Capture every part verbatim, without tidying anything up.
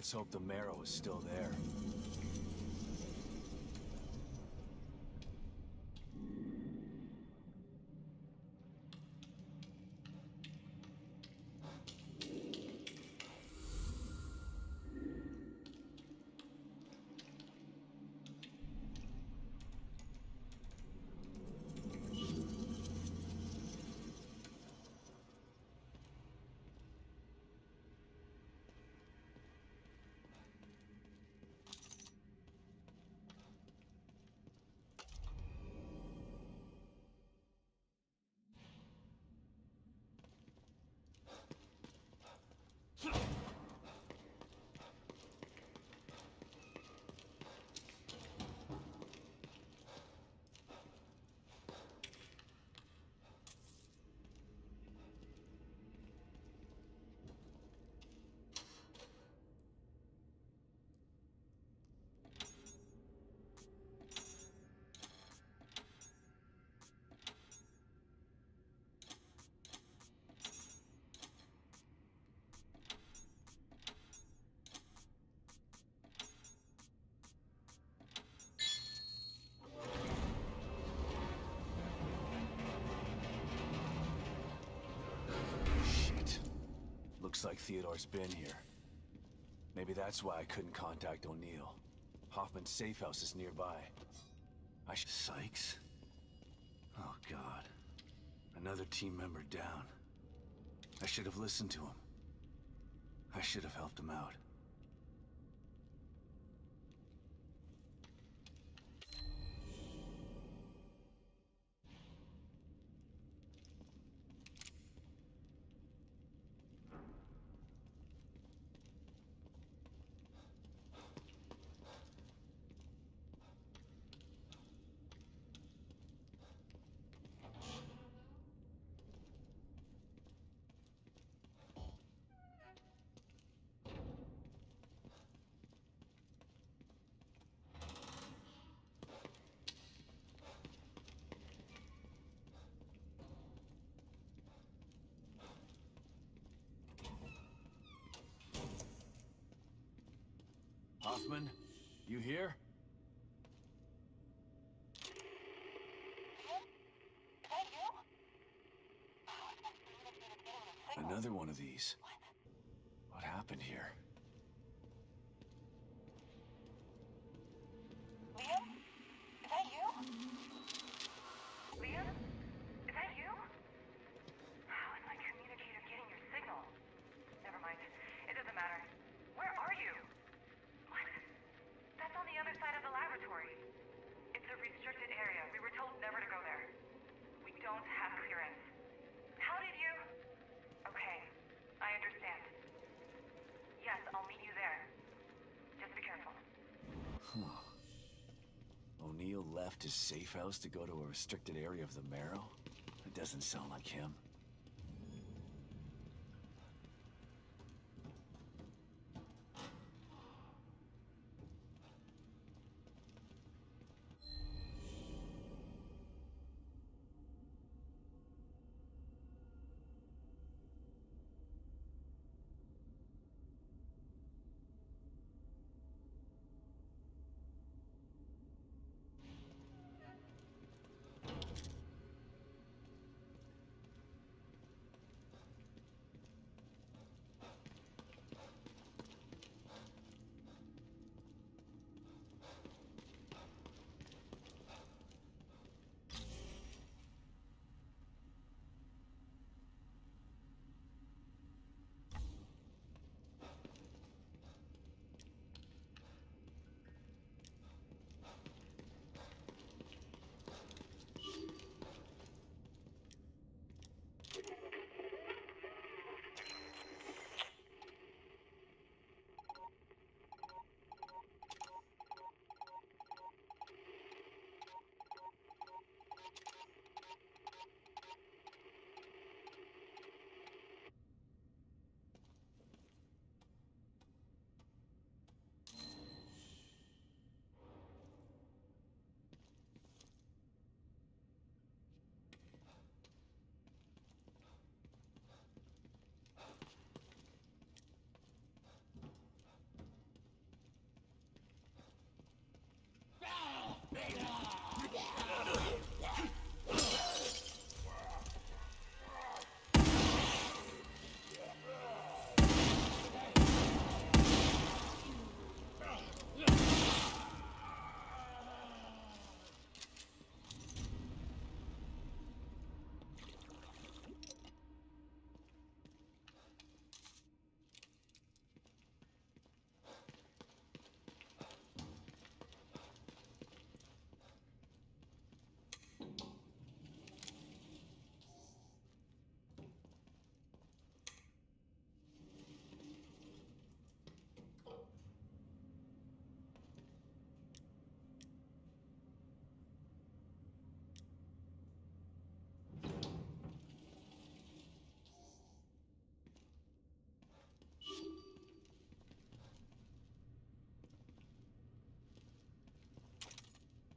Let's hope the marrow is still there. Looks like Theodore's been here. Maybe that's why I couldn't contact O'Neill. Hoffman's safe house is nearby. I should... Sykes? Oh, God. Another team member down. I should have listened to him. I should have helped him out. Hoffman, you here? Another one of these. What happened here? Liam? Is that you? Liam? Is that you? How is my communicator getting your signal? Never mind. It doesn't matter. Where are you? What? That's on the other side of the laboratory. It's a restricted area. We were told never to go there. We don't have clearance. How did you... Okay, I understand. Yes, I'll meet you there. Just be careful. Huh. O'Neill left his safe house to go to a restricted area of the Marrow? It doesn't sound like him.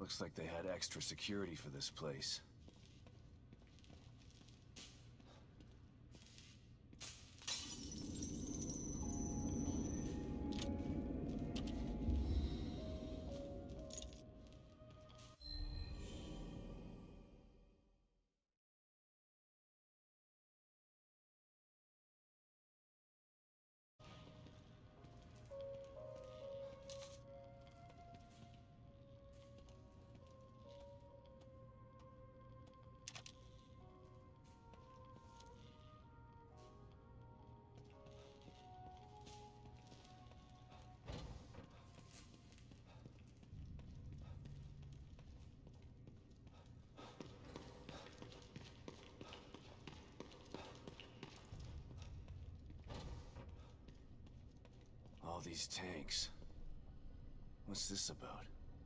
Looks like they had extra security for this place. All these tanks. What's this about?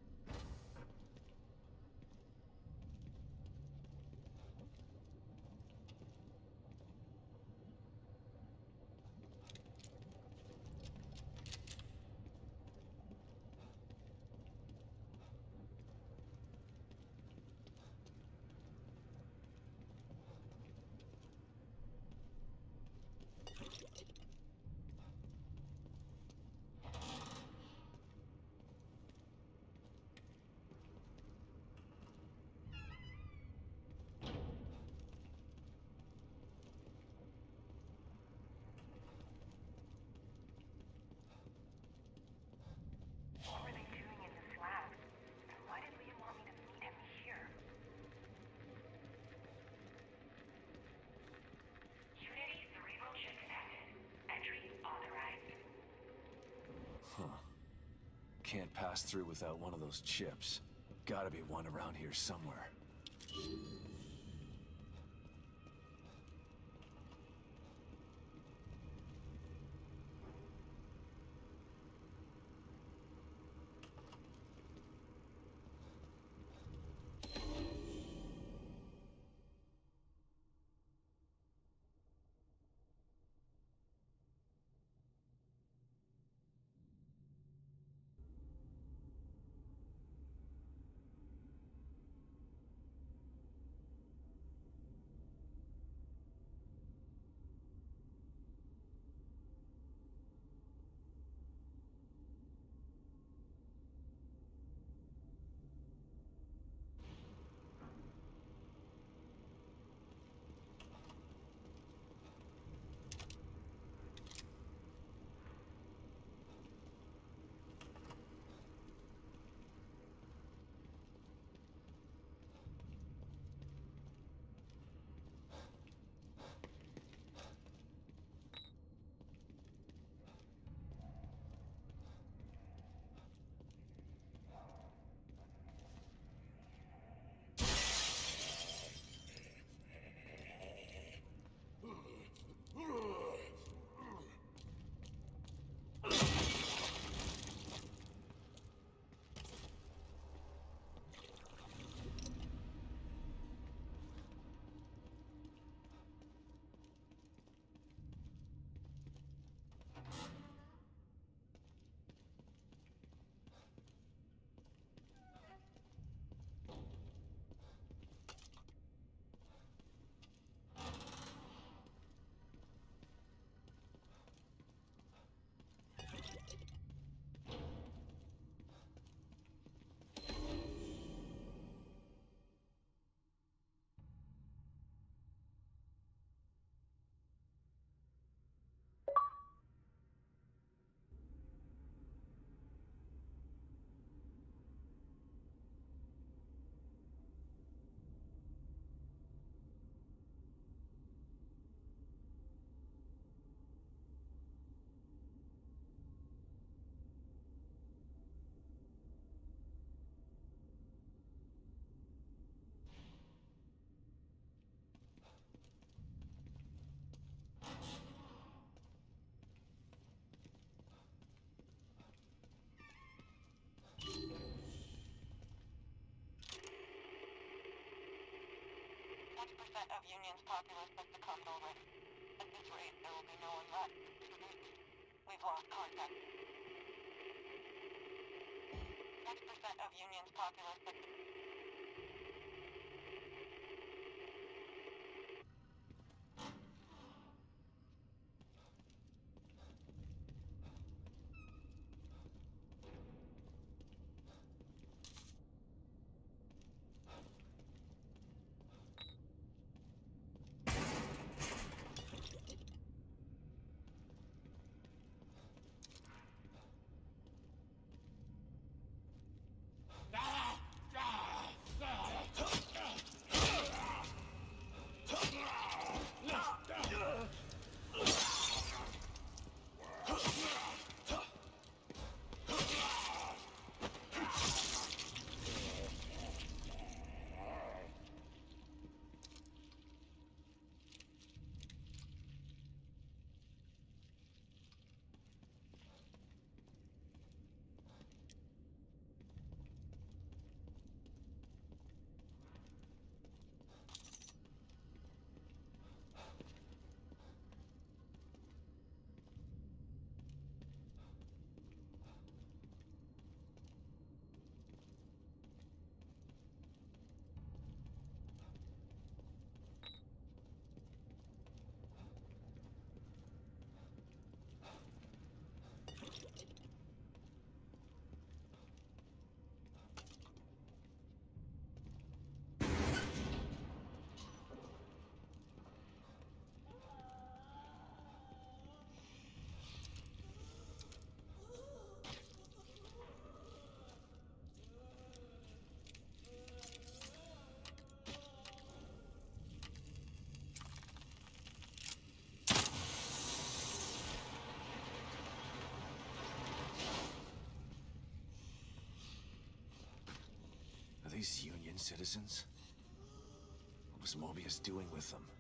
What were they doing in this lab? And why did Liam want me to meet him here? Unity cerebral chip connected. Entry authorized. Huh. Can't pass through without one of those chips. Gotta be one around here somewhere. Twenty percent of Union's populace has succumbed already. At this rate, there will be no one left. We've lost contact. Twenty percent percent of Union's populace. Are these Union citizens? What was Mobius doing with them?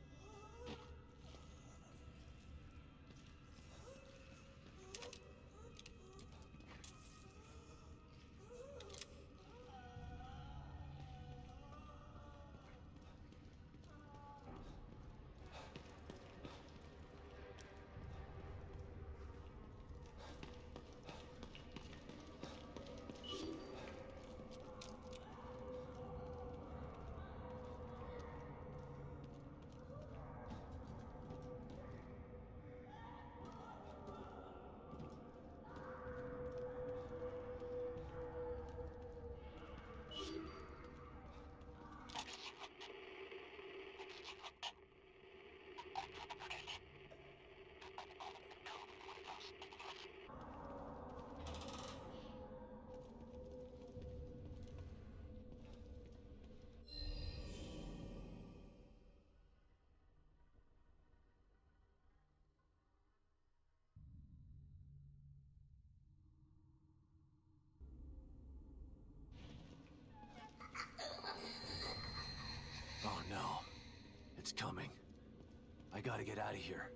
Oh no. It's coming. I gotta get out of here.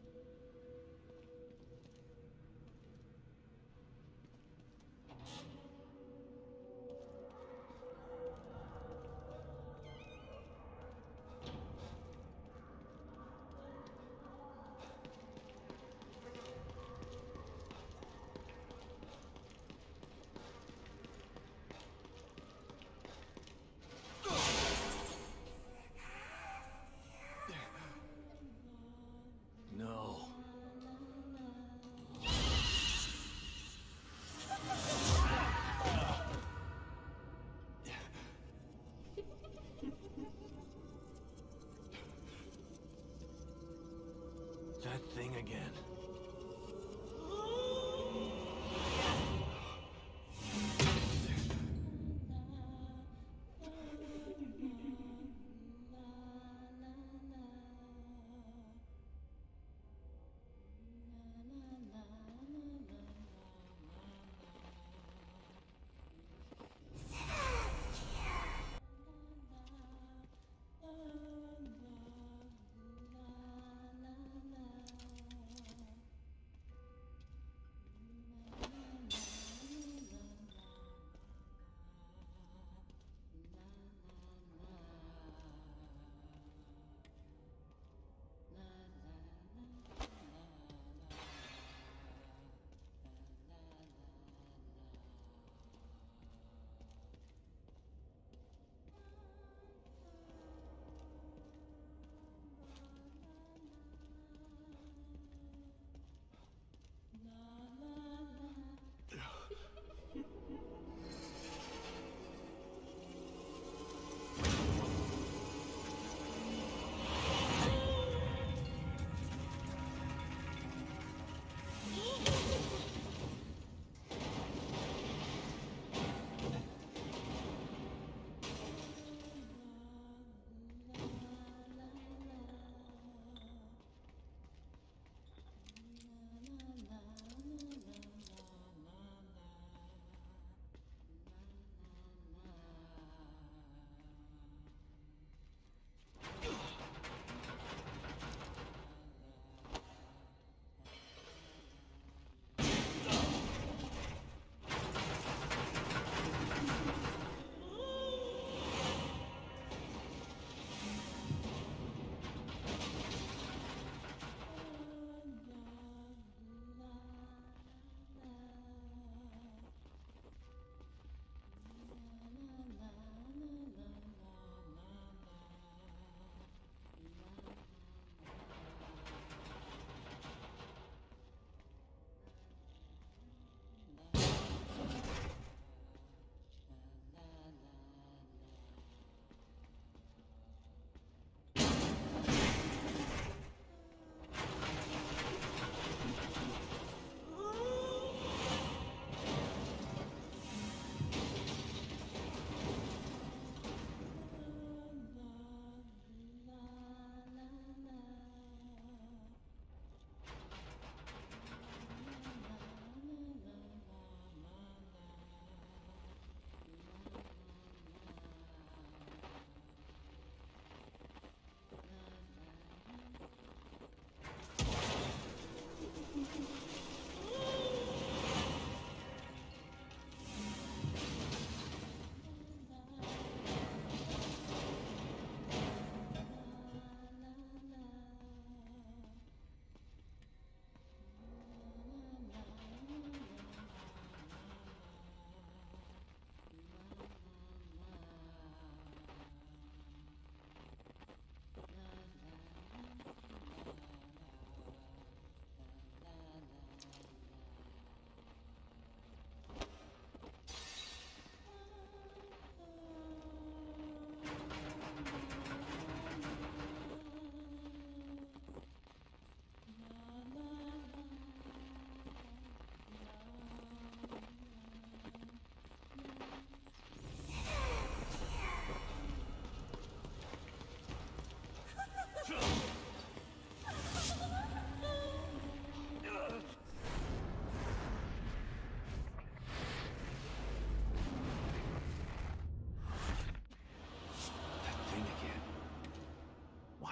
No. That thing again.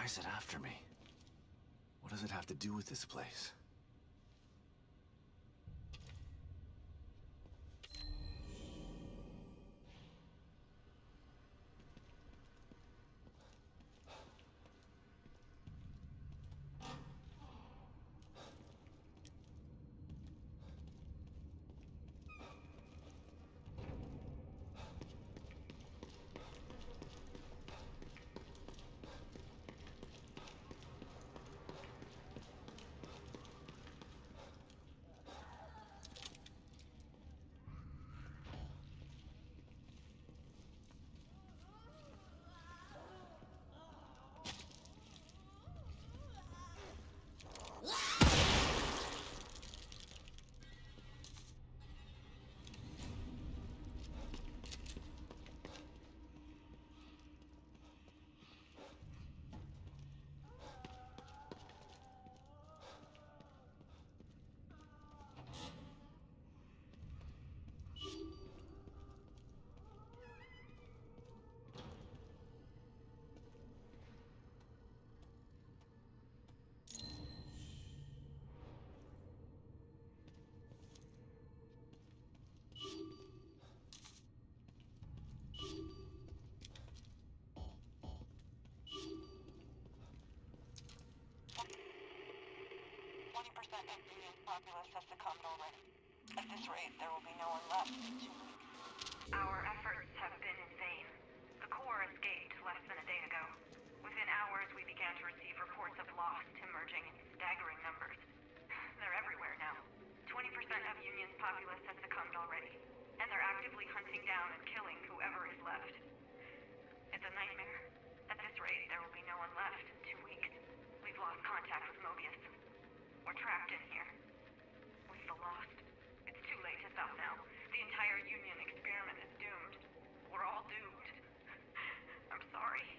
is it after me? What does it have to do with this place? twenty percent of Union's populace has succumbed already. At this rate, there will be no one left in two weeks. Our efforts have been in vain. The core escaped less than a day ago. Within hours, we began to receive reports of lost emerging in staggering numbers. They're everywhere now. twenty percent of Union's populace has succumbed already, and they're actively hunting down and killing whoever is left. It's a nightmare. At this rate, there will be no one left in two weeks. We've lost contact with Mobius. We're trapped in here. With the Lost. It's too late to stop now. The entire Union experiment is doomed. We're all doomed. I'm sorry.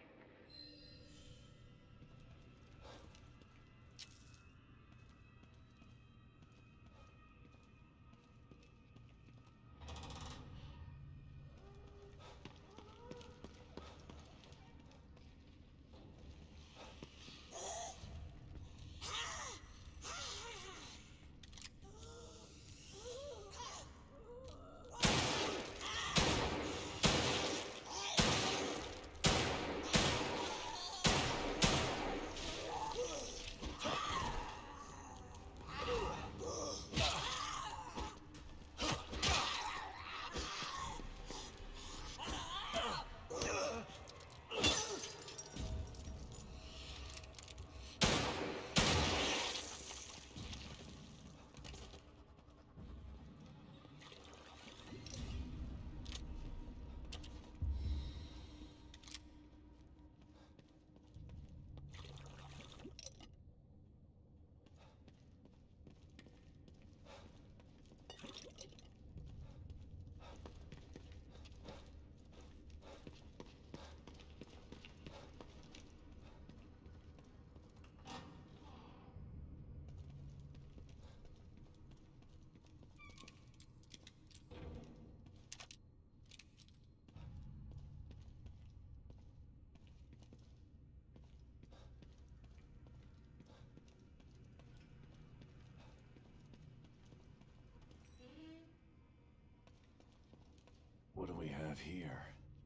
What do we have here?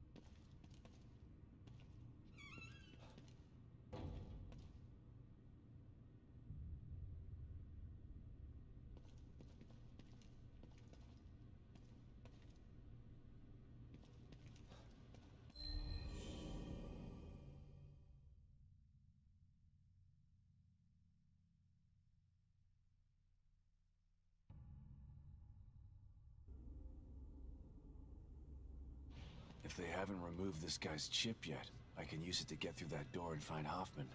If they haven't removed this guy's chip yet, I can use it to get through that door and find Hoffman.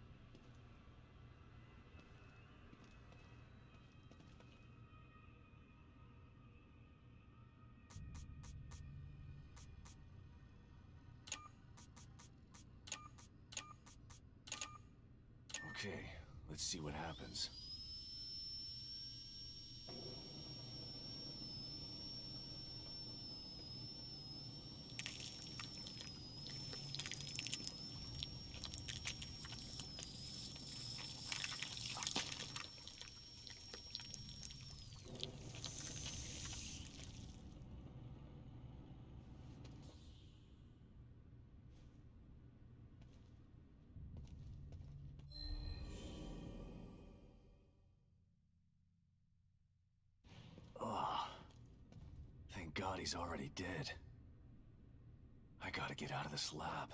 Okay, let's see what happens. he's already dead. I gotta get out of this lab.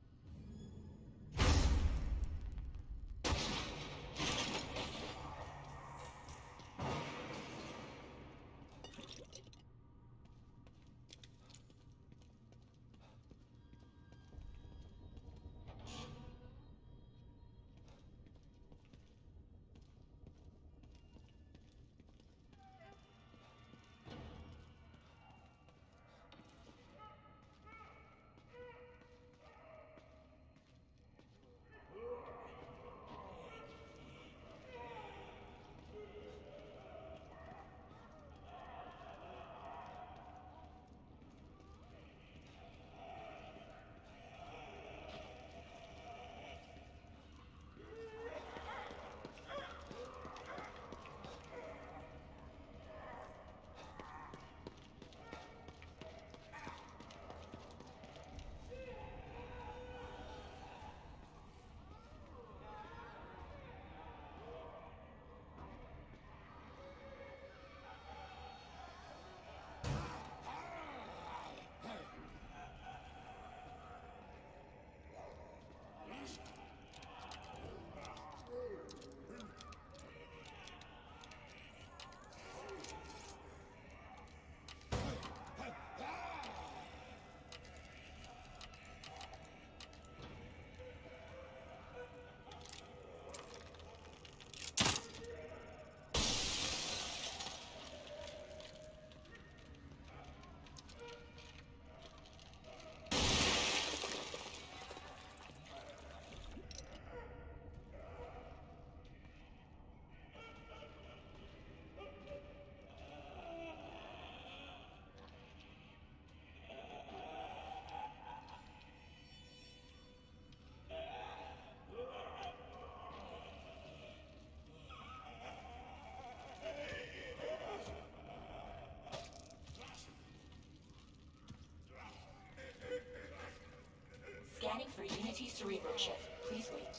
Scanning for Unity cerebral chip. Please wait.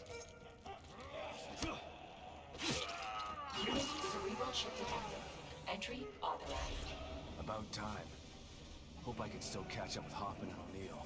Unity cerebral chip detected. Entry authorized. About time. Hope I can still catch up with Hoffman and O'Neill.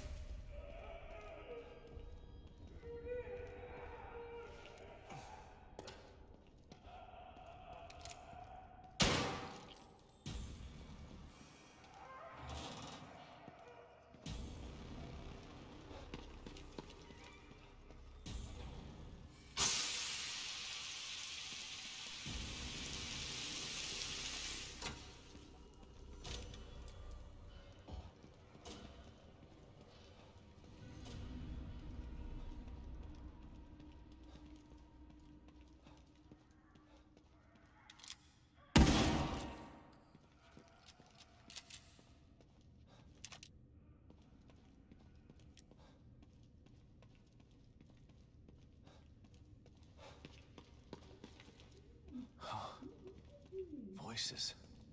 Voices.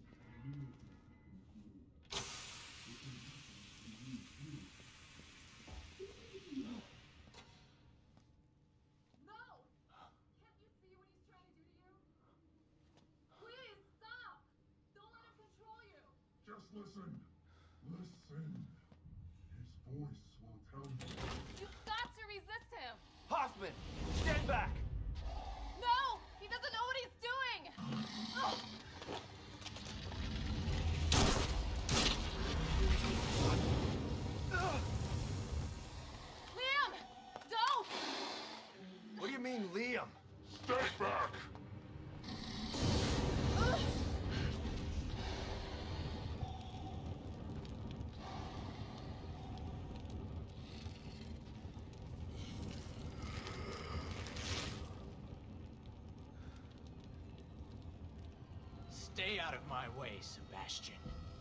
No! Can't you see what he's trying to do to you? Please, stop! Don't let him control you! Just listen. Listen. His voice will tell you. You've got to resist him! Hoffman! Stand back! No! He doesn't know what he's doing! Ugh. Liam! Don't! What do you mean, Liam? Stay back! Ugh. Stay out of my way, Sebastian.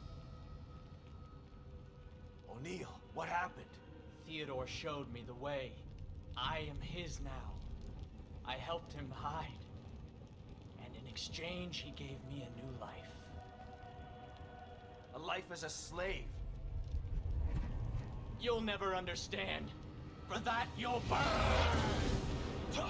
O'Neill, what happened? Theodore showed me the way. I am his now. I helped him hide. And in exchange, he gave me a new life. A life as a slave. You'll never understand. For that, you'll burn!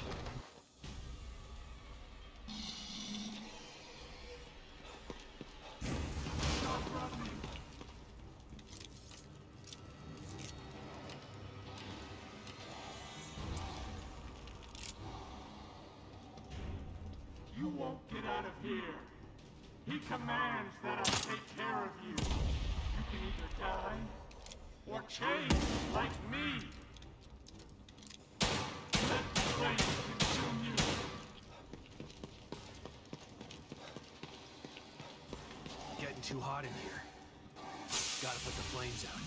out of here. He commands that I take care of you. You can either die or change like me. Let the flames consume you. Getting too hot in here. Gotta put the flames out.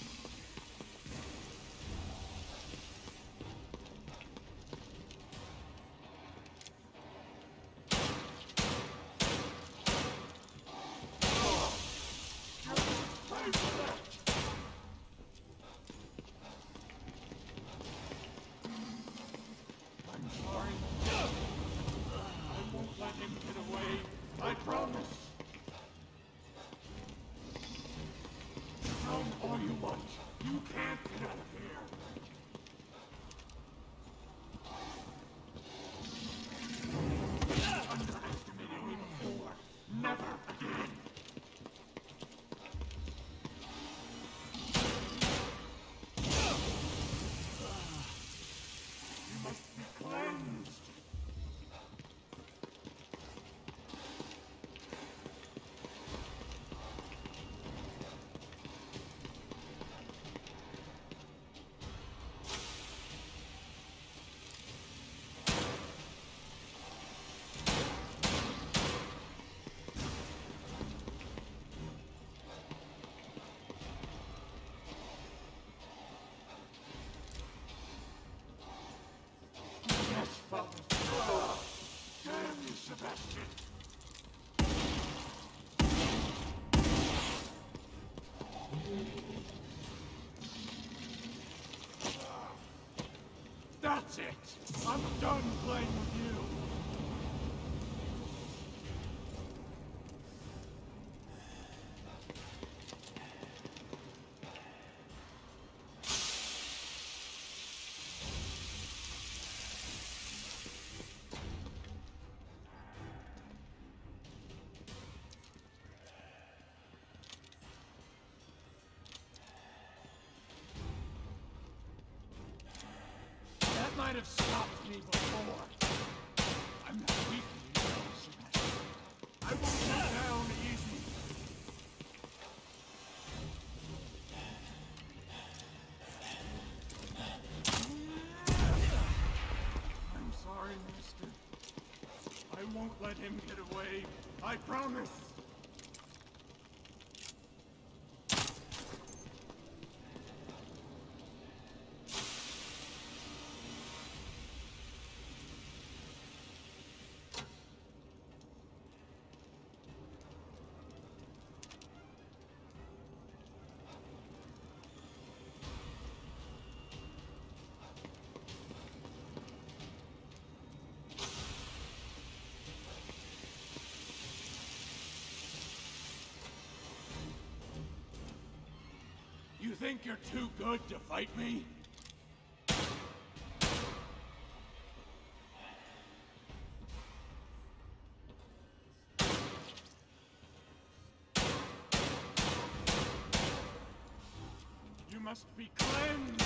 I'm sorry. I won't let him get away. I promise. Tell him all you want. You can't get out of here. Underestimated me before. Never again. You must be cleansed. Yes, Father. Damn you, Sebastian. That's it. I'm done playing with you. That might have stopped me before. I'm not weak, you know, Sebastian. I won't go down easy. I'm sorry, Master. I won't let him get away. I promise. You think you're too good to fight me? You must be cleansed.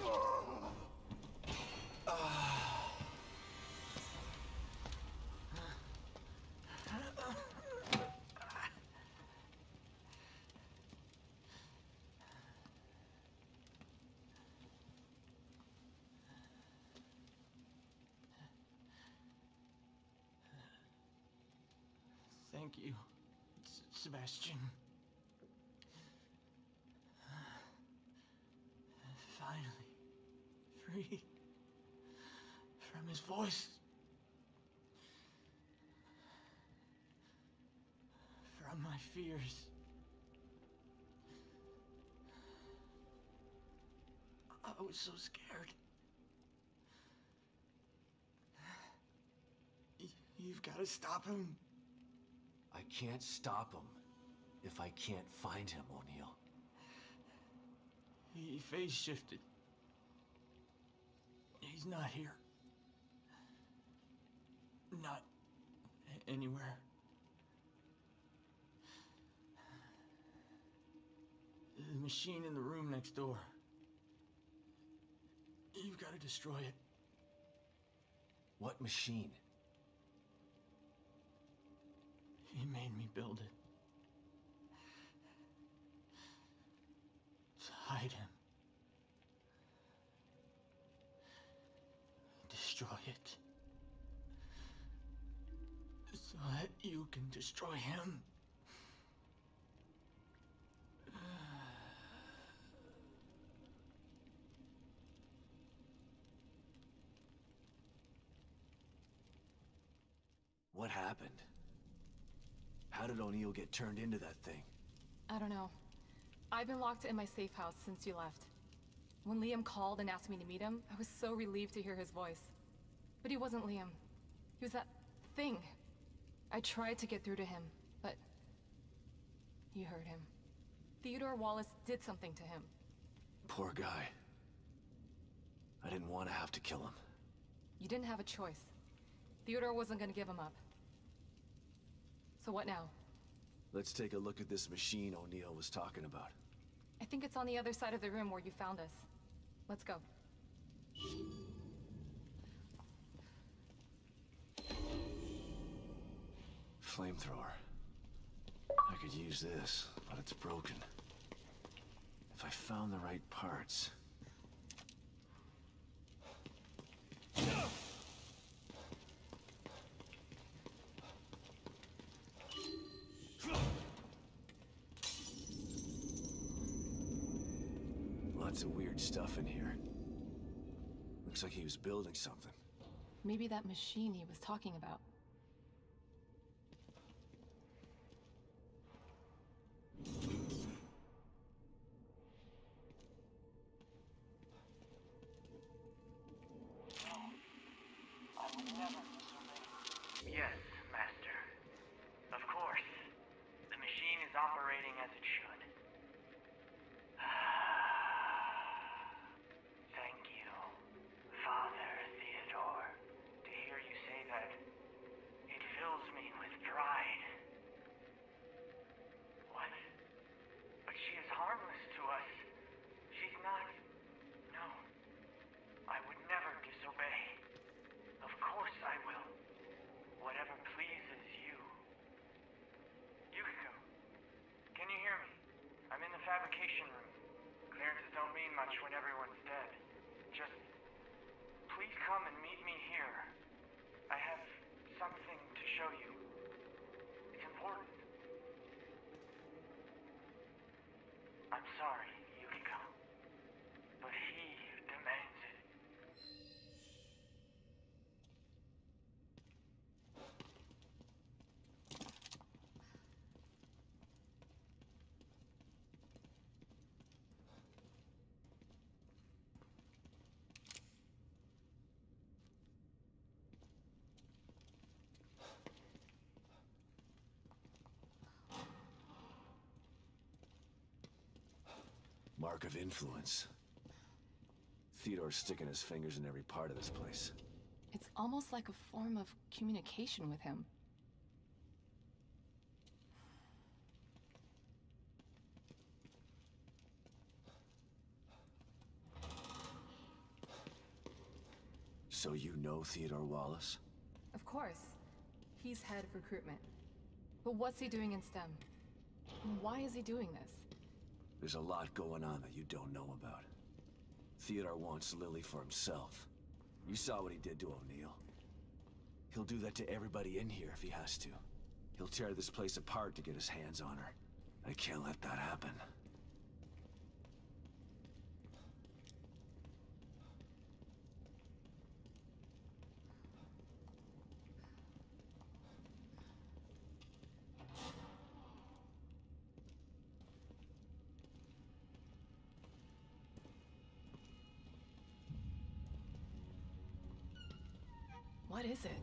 Thank you, S- Sebastian. Finally, free from his voice. From my fears. I was so scared. Y- You've got to stop him. I can't stop him if I can't find him, O'Neill. He phase shifted. He's not here. Not a- anywhere. The machine in the room next door. You've got to destroy it. What machine? He made me build it. To hide him. Destroy it. So that you can destroy him. What happened? How did O'Neill get turned into that thing? I don't know. I've been locked in my safe house since you left. When Liam called and asked me to meet him, I was so relieved to hear his voice. But he wasn't Liam. He was that thing. I tried to get through to him, but you heard him. Theodore Wallace did something to him. Poor guy. I didn't want to have to kill him. You didn't have a choice. Theodore wasn't gonna give him up. So what now? Let's take a look at this machine O'Neill was talking about. I think it's on the other side of the room where you found us. Let's go. Flamethrower. I could use this, but it's broken. If I found the right parts... Lots of weird stuff in here. Looks like he was building something. Maybe that machine he was talking about. Yes, Master. Of course. The machine is operating as it should. Thank you, Father Theodore. To hear you say that, it fills me with pride. What? But she is harmless to us. She's not... No. I would never disobey. Of course I will. Whatever pleases you. Yukiko, can you hear me? I'm in the fabrication room. Clearances don't mean much when everyone's dead. Just... please come and meet me here. I have something to show you. It's important. I'm sorry, Yukiko. But he demands it. Mark of influence. Theodore's sticking his fingers in every part of this place. It's almost like a form of communication with him. So you know Theodore Wallace? Of course. He's head of recruitment. But what's he doing in STEM? And why is he doing this? There's a lot going on that you don't know about. Theodore wants Lily for himself. You saw what he did to O'Neill. He'll do that to everybody in here if he has to. He'll tear this place apart to get his hands on her. I can't let that happen. What is it?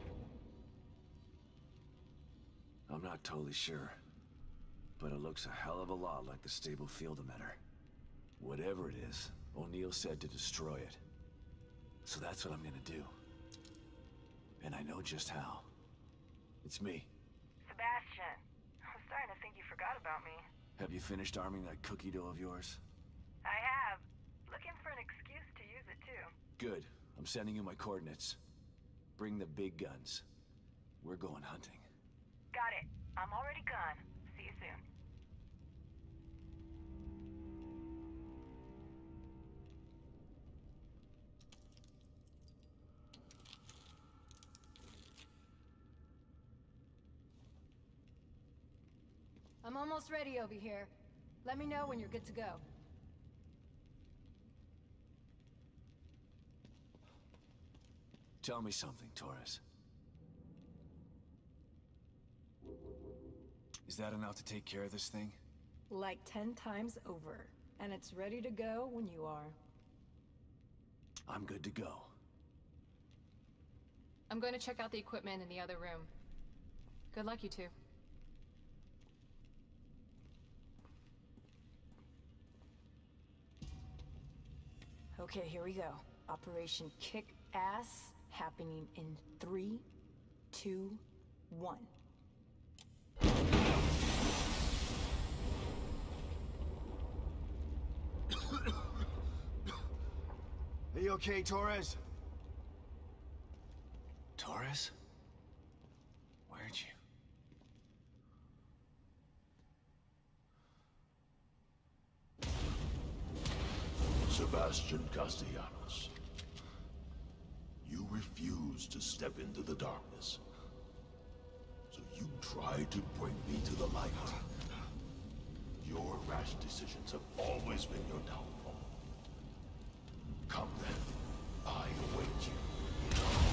I'm not totally sure, but it looks a hell of a lot like the stable field emitter. Whatever it is, O'Neill said to destroy it. So that's what I'm gonna do. And I know just how. It's me. Sebastian, I'm starting to think you forgot about me. Have you finished arming that cookie dough of yours? I have. Looking for an excuse to use it too. Good. I'm sending you my coordinates. Bring the big guns. We're going hunting. Got it. I'm already gone. See you soon. I'm almost ready over here. Let me know when you're good to go. Tell me something, Torres. Is that enough to take care of this thing? Like ten times over. And it's ready to go when you are. I'm good to go. I'm going to check out the equipment in the other room. Good luck, you two. Okay, here we go. Operation Kick Ass, happening in three, two, one. Are you okay, Torres? Torres? Where'd you... Sebastian Castellanos. You refused to step into the darkness. So you tried to bring me to the light. Your rash decisions have always been your downfall. Come then. I await you.